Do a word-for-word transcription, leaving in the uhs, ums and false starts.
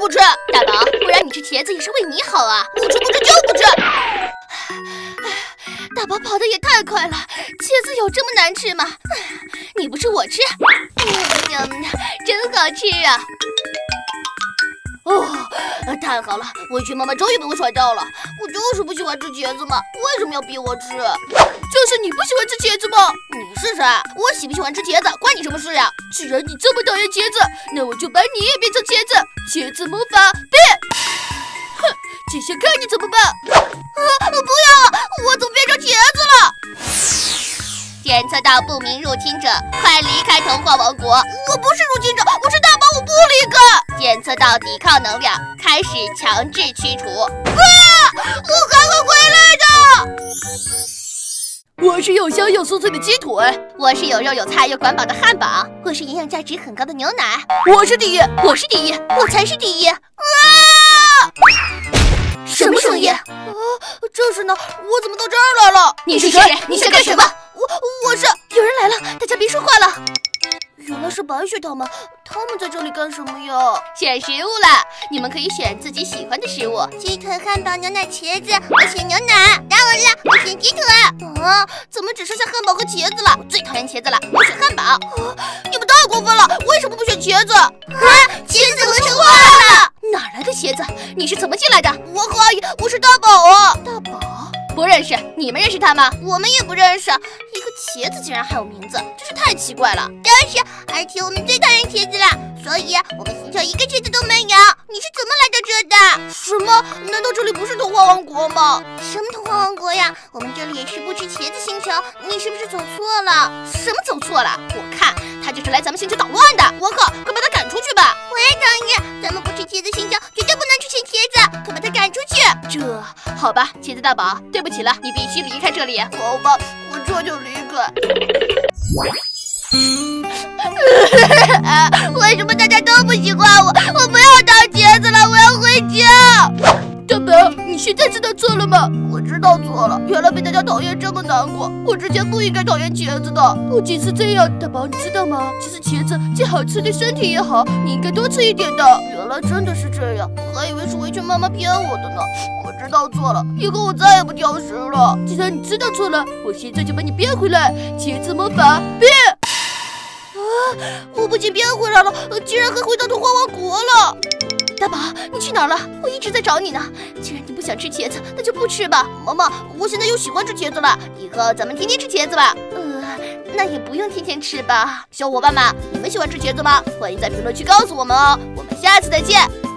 不吃。大宝，不然你吃茄子也是为你好啊！不吃不吃就不吃。大宝跑得也太快了，茄子有这么难吃吗？你不吃我吃，嗯，真好吃啊！哦，太好了！委屈妈妈终于被我甩掉了。我就是不喜欢吃茄子嘛，为什么要逼我吃？就是你不喜欢吃茄子吗？你是谁？我喜不喜欢吃茄子关你什么事呀？既然你这么讨厌茄子，那我就把你也变成茄子。茄子魔法变！哼，这下看你怎么办！啊，不要！我怎么变成茄子了？检测到不明入侵者，快离开童话王国！我不是入侵者，我是大宝，我不离开！检测到抵抗能量，开始强制驱除。啊！我还会回来的！我是有香又酥脆的鸡腿，我是有肉有菜又管饱的汉堡，我是营养价值很高的牛奶。我是第一，我是第一，我才是第一！啊！什么声音？啊，这是呢，我怎么到这儿来了？你是谁？你想干什么？我我是有人来了，大家别说话了。原来是白雪他们，他们在这里干什么呀？选食物了，你们可以选自己喜欢的食物，鸡腿、汉堡、牛奶、茄子。我选牛奶。当然了，我选鸡腿。啊，怎么只剩下汉堡和茄子了？我最讨厌茄子了，我选汉堡。啊，你们太过分了，为什么不选茄子？啊，茄子合成坏了。哪来的茄子？你是怎么进来的？我和阿姨，我是大宝啊。大宝？不认识，你们认识他吗？我们也不认识。一个茄子竟然还有名字，真是太奇怪了。但是，而且我们最讨厌茄子了，所以我们星球一个茄子都没有。你是怎么来到这的？什么？难道这里不是童话王国吗？什么童话王国呀？我们这里也是不吃茄子星球，你是不是走错了？什么走错了？我看他就是来咱们星球捣乱的。沃克，快把他赶出去吧！我也同意，咱们不吃茄子星球，绝对不能出现茄子，快把他赶出去！这好吧，茄子大宝，对不起了，你必须离开这里。好吧，我这就离开。为什么大家都不喜欢我？我不要当茄子了，我要回家。大宝，你现在知道错了吗？我知道错了，原来被大家讨厌这么难过。我之前不应该讨厌茄子的，不仅是这样，大宝你知道吗？其实茄子既好吃对身体也好，你应该多吃一点的。原来真的是这样，我还以为是维权妈妈骗我的呢。我知道错了，以后我再也不挑食了。既然你知道错了，我现在就把你变回来。茄子魔法变！啊！我不仅变回来了，竟然还回到童话王国了。大宝，你去哪儿了？我一直在找你呢。既然你不想吃茄子，那就不吃吧。妈妈，我现在又喜欢吃茄子了，以后咱们天天吃茄子吧。呃，那也不用天天吃吧。小伙伴们，你们喜欢吃茄子吗？欢迎在评论区告诉我们哦。我们下次再见。